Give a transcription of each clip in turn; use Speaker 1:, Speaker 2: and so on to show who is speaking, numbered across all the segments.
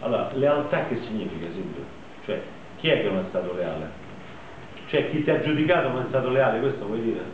Speaker 1: Allora, lealtà che significa, Silvio? Cioè, chi è che non è stato leale? Cioè, chi ti ha giudicato non è stato leale, questo vuoi dire?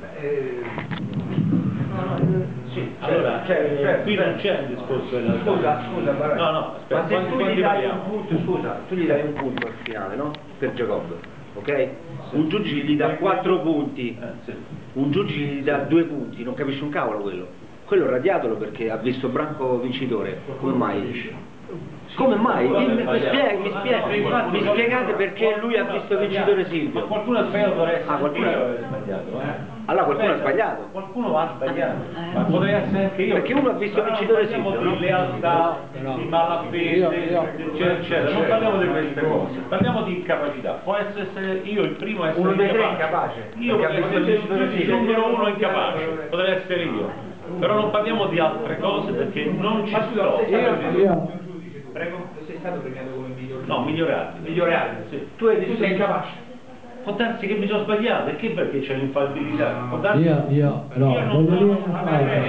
Speaker 1: Sì, allora, qui non c'è un discorso di lealtà.
Speaker 2: Scusa,
Speaker 1: no, aspetta,
Speaker 2: ma se tu gli dai un punto, scusa, tu gli dai un punto al finale, no? Per Giacobbe, ok? Un giudice gli dà 4 punti, un giudice gli dà 2 punti, non capisci un cavolo quello. Quello radiatelo perché ha visto Branco vincitore, come mai? Come mai? Mi spiegate perché lui ha visto vincitore Silvio.
Speaker 1: Ma qualcuno ha sbagliato, può essere
Speaker 2: qualcuno
Speaker 1: ha sbagliato.
Speaker 2: Allora qualcuno ha sbagliato.
Speaker 1: Qualcuno ha sbagliato, ma potrei essere anche io.
Speaker 2: Perché uno ha visto vincitore Silvio,
Speaker 1: non parliamo di lealtà, di malafede, eccetera, non parliamo di queste cose, parliamo di incapacità. Può essere io il primo a essere
Speaker 2: uno dei tre incapace.
Speaker 1: Io potrei essere il numero uno incapace, potrei essere io. Però non parliamo di altre cose perché non ci sto. Prego?
Speaker 3: Sei stato premiato come miglior?
Speaker 1: No, migliorare.
Speaker 3: Migliorare?
Speaker 1: Sì.
Speaker 3: Tu sei incapace?
Speaker 1: Può darsi che mi sono sbagliato, perché c'è l'infallibilità? Può darsi...
Speaker 4: Io voglio dire una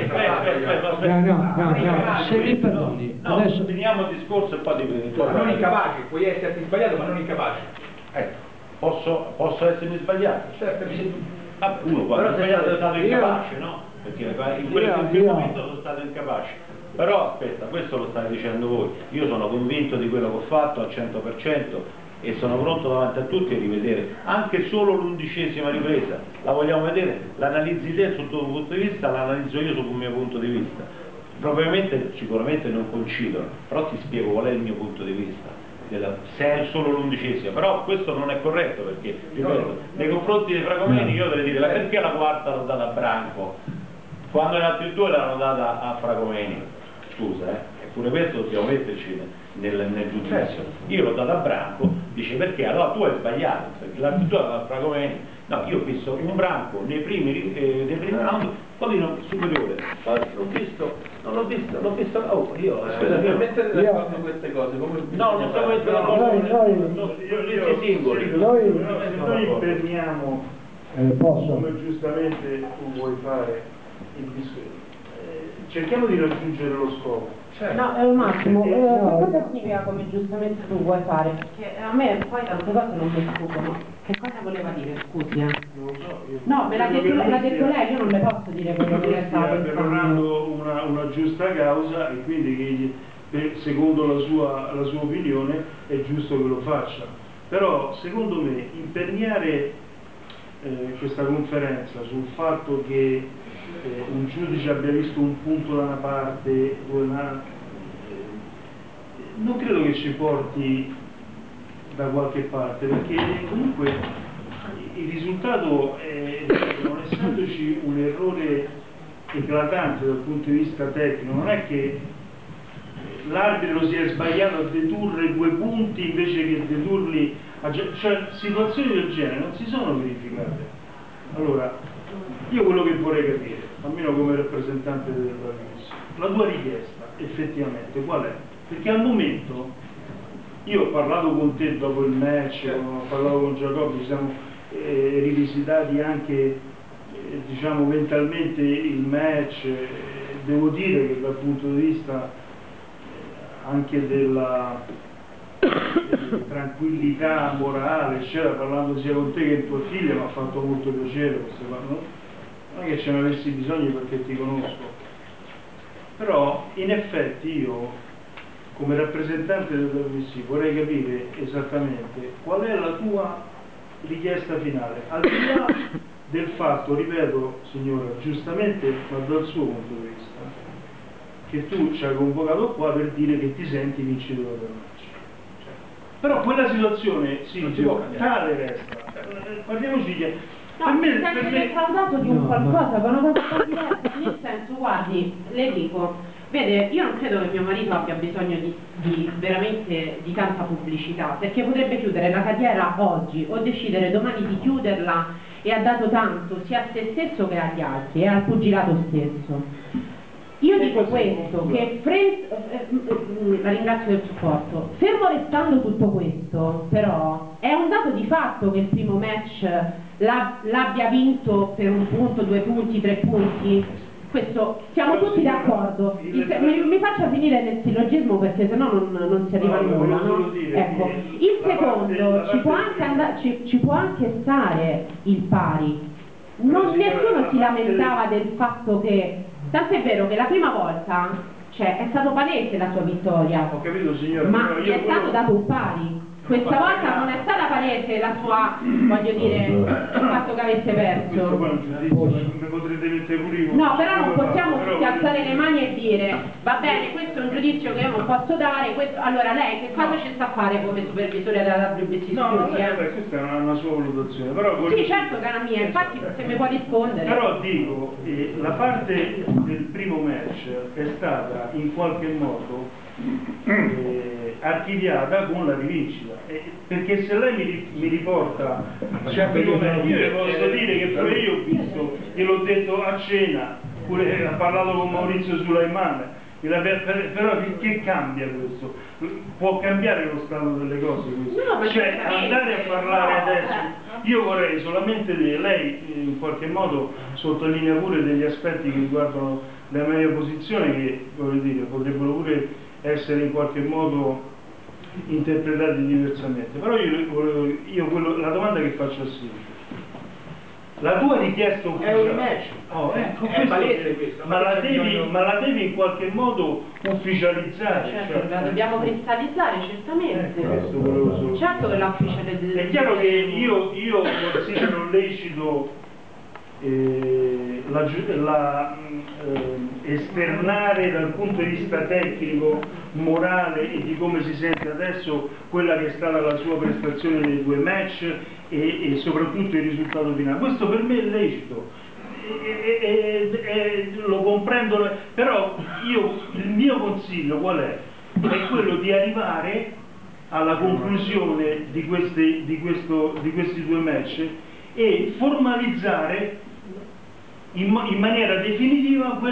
Speaker 1: cosa.
Speaker 4: Se mi perdoni,
Speaker 1: adesso finiamo il discorso e poi ti...
Speaker 3: Non incapace, puoi esserti sbagliato ma non incapace.
Speaker 1: Ecco, posso essermi sbagliato?
Speaker 3: Certo.
Speaker 1: Uno quando è sbagliato è stato incapace, no? Perché in quel momento sono stato incapace. Però aspetta, questo lo state dicendo voi, io sono convinto di quello che ho fatto al 100% e sono pronto davanti a tutti a rivedere anche solo l'11ª ripresa. La vogliamo vedere? L'analizzi te sul tuo punto di vista, l'analizzo io sul mio punto di vista. Probabilmente, sicuramente non coincidono, però ti spiego qual è il mio punto di vista. Se è solo l'11ª, però questo non è corretto perché, ripeto, nei confronti dei Fragomeni io dovrei dire perché la quarta l'ho data a Branco quando le altre due l'hanno data a Fragomeni. Scusa, eppure questo dobbiamo metterci nel giudizio. Io l'ho data a Branco, dice perché? Allora tu hai sbagliato, perché l'altro due l'ha dato a Fragomeni. No, io ho visto un Branco nei primi round, poi non subito ore. Poi non l'ho visto, oh, io
Speaker 3: mettete d'accordo su queste cose, come...
Speaker 1: No, non stiamo mettendo d'accordo questi singoli.
Speaker 5: Noi imperniamo, come giustamente tu vuoi fare, il discorso. Cerchiamo di raggiungere lo scopo.
Speaker 6: No, è un attimo, che cosa significa come giustamente tu vuoi fare? Perché a me poi tante cose non mi sfuggono. Che cosa voleva dire, scusi?
Speaker 5: Non lo so.
Speaker 6: No, me l'ha detto lei, io non le posso dire quello che lei sta
Speaker 5: perorando una giusta causa e quindi secondo la sua opinione è giusto che lo faccia. Però secondo me imperniare questa conferenza sul fatto che un giudice abbia visto un punto da una parte non credo che ci porti da qualche parte, perché comunque il risultato non essendoci un errore eclatante dal punto di vista tecnico, non è che l'arbitro si è sbagliato a dedurre 2 punti invece che dedurli cioè situazioni del genere non si sono verificate. Allora io quello che vorrei capire, almeno come rappresentante della Commissione, la tua richiesta effettivamente qual è? Perché al momento io ho parlato con te dopo il match, ho parlato con Giacobbe, ci siamo rivisitati anche diciamo mentalmente il match, devo dire che dal punto di vista anche della tranquillità morale, eccetera, parlando sia con te che con tua figlia mi ha fatto molto piacere queste cose, no? Non è che ce ne avessi bisogno perché ti conosco, però in effetti io come rappresentante del WC vorrei capire esattamente qual è la tua richiesta finale, al di là del fatto, ripeto signora, giustamente, ma dal suo punto di vista, che tu ci hai convocato qua per dire che ti senti vincitore del match. Però quella situazione, sì, tale resta. Parliamoci di...
Speaker 6: No, mi sento defraudato di un qualcosa, per una cosa diversa, nel senso, guardi, le dico, vede, io non credo che mio marito abbia bisogno di veramente di tanta pubblicità, perché potrebbe chiudere la carriera oggi o decidere domani di chiuderla e ha dato tanto sia a se stesso che agli altri e al pugilato stesso. Io dico questo, che la ringrazio del supporto, fermo restando tutto questo, però è un dato di fatto che il primo match l'abbia vinto per 1 punto, 2 punti, 3 punti, questo siamo tutti d'accordo. Mi faccia finire nel sillogismo perché sennò non si arriva a nulla, no? Ecco, il secondo ci può anche stare il pari. Nessuno si lamentava del fatto che, tant'è vero che la prima volta, cioè, è stato palese la sua vittoria.
Speaker 5: Ho capito, signora,
Speaker 6: ma gli è stato dato un pari. Questa volta non è stata palese la sua, voglio dire, il fatto che avesse perso.
Speaker 5: Questo poi è un giudizio, mi potrete mettere pure io.
Speaker 6: No, però non possiamo tutti alzare le mani e dire va bene, questo è un giudizio che io non posso dare, allora lei che cosa ci sta a fare come supervisore della WBC?
Speaker 5: No, questa è una sua valutazione. Però
Speaker 6: sì, certo che è una mia, infatti se mi può rispondere.
Speaker 5: Però dico, la parte del primo match è stata in qualche modo archiviata con la rivincita, perché se lei mi riporta io le posso dire che pure io ho visto, gliel'ho detto a cena, pure ha parlato con Maurizio Sulaiman, però che cambia questo? Può cambiare lo stato delle cose questo?
Speaker 6: No,
Speaker 5: cioè andare a parlare adesso, io vorrei solamente dire, lei in qualche modo sottolinea pure degli aspetti che riguardano la mia posizione che voglio dire potrebbero pure essere in qualche modo interpretati diversamente, però la domanda che faccio a Silvio, la tua richiesta ufficiale
Speaker 3: è un match, è palese questo,
Speaker 5: ma la devi in qualche modo ufficializzare,
Speaker 6: certo, la dobbiamo cristallizzare certamente, certo che la ufficializzare.
Speaker 5: È chiaro che io considero lecito esternare dal punto di vista tecnico, morale e di come si sente adesso quella che è stata la sua prestazione nei 2 match e soprattutto il risultato finale. Questo per me è lecito, lo comprendo, però il mio consiglio qual è? È quello di arrivare alla conclusione di questi 2 match e formalizzare in maniera definitiva